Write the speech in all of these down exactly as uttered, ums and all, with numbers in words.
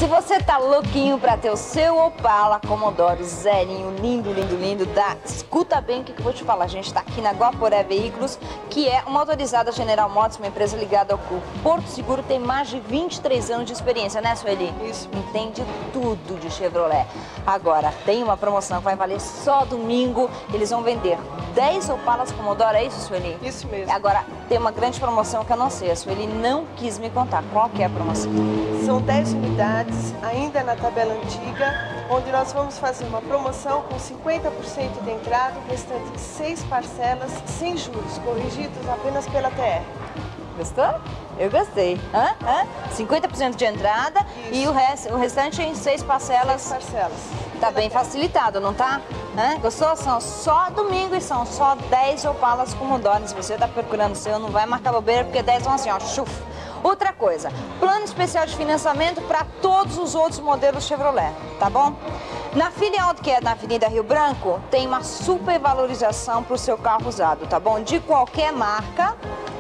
Se você tá louquinho pra ter o seu Opala Commodore zerinho, lindo, lindo, lindo, dá, escuta bem o que, que eu vou te falar. A gente tá aqui na Guaporé Veículos, que é uma autorizada General Motors, uma empresa ligada ao Grupo Porto Seguro, tem mais de vinte e três anos de experiência, né, Sueli? Isso. Entende tudo de Chevrolet. Agora, tem uma promoção que vai valer só domingo. Eles vão vender dez Opalas Commodore, é isso, Sueli? Isso mesmo. Agora, tem uma grande promoção que eu não sei. A Sueli não quis me contar. Qual que é a promoção? São dez unidades, ainda na tabela antiga, onde nós vamos fazer uma promoção com cinquenta por cento de entrada, o restante em seis parcelas, sem juros, corrigidos apenas pela T R. Gostou? Eu gostei. Hã? Hã? cinquenta por cento de entrada. Isso. E o, rest, o restante em seis parcelas. Seis parcelas. Tá bem facilitado, não tá? Hã? Gostou? São só domingo e são só dez Opalas Commodore. Se você tá procurando o seu, não vai marcar bobeira, porque dez vão assim, ó, chuf. Outra coisa, plano especial de financiamento para todos os outros modelos Chevrolet, tá bom? Na filial que é na Avenida Rio Branco, tem uma super valorização para o seu carro usado, tá bom? De qualquer marca,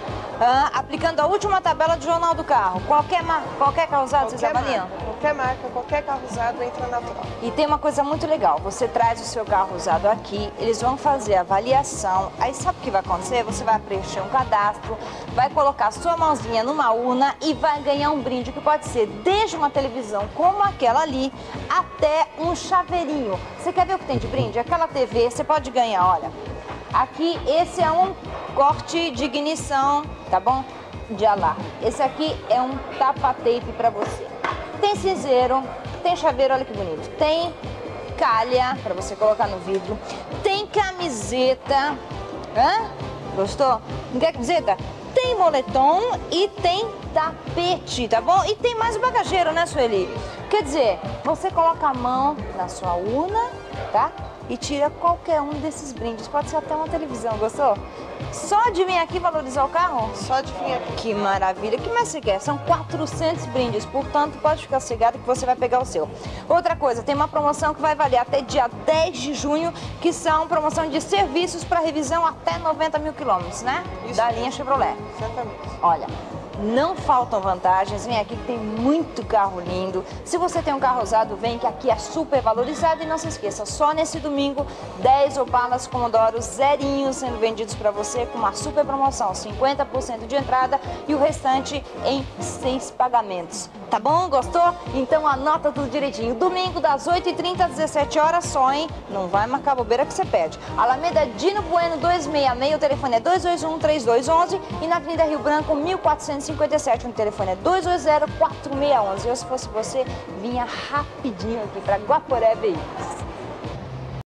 ah, aplicando a última tabela do Jornal do Carro. Qualquer, mar... qualquer carro usado, qualquer vocês avaliam? Marca, qualquer marca, qualquer carro usado entra na prova. E tem uma coisa muito legal, você traz o seu carro usado aqui, eles vão fazer a avaliação, aí sabe o que vai acontecer? Você vai preencher um cadastro, vai colocar sua mãozinha numa urna e vai ganhar um brinde que pode ser desde uma televisão como aquela ali, até um chaveirinho. Você quer ver o que tem de brinde? Aquela T V, você pode ganhar, olha. Aqui, esse é um corte de ignição, tá bom? De alarme. Esse aqui é um tapa-tape pra você. Tem cinzeiro, tem chaveiro, olha que bonito. Tem calha pra você colocar no vidro. Tem camiseta. Hã? Gostou? Não quer camiseta? Tem moletom e tem tapete, tá bom? E tem mais o bagageiro, né, Sueli? Quer dizer, você coloca a mão na sua urna, tá? E tira qualquer um desses brindes. Pode ser até uma televisão, gostou? Só de vir aqui valorizar o carro? Só de vir aqui. Que maravilha. O que mais você quer? São quatrocentos brindes, portanto, pode ficar cegado que você vai pegar o seu. Outra coisa, tem uma promoção que vai valer até dia dez de junho, que são promoção de serviços para revisão até noventa mil quilômetros, né? Isso da mesmo. linha Chevrolet. Exatamente. Olha, não faltam vantagens, vem aqui que tem muito carro lindo. Se você tem um carro usado, vem que aqui é super valorizado. E não se esqueça, só nesse domingo, dez Opalas Commodore zerinhos sendo vendidos para você com uma super promoção, cinquenta por cento de entrada e o restante em seis pagamentos. Tá bom? Gostou? Então anota tudo direitinho. Domingo das oito e trinta às dezessete horas só, hein? Não vai marcar bobeira que você perde. Alameda Dino Bueno duzentos e sessenta e seis, o telefone é dois dois um, três dois um um e na Avenida Rio Branco mil quatrocentos e cinquenta e sete, o telefone é dois dois zero, quatro seis um um. Eu, se fosse você, vinha rapidinho aqui para Guaporé Veículos.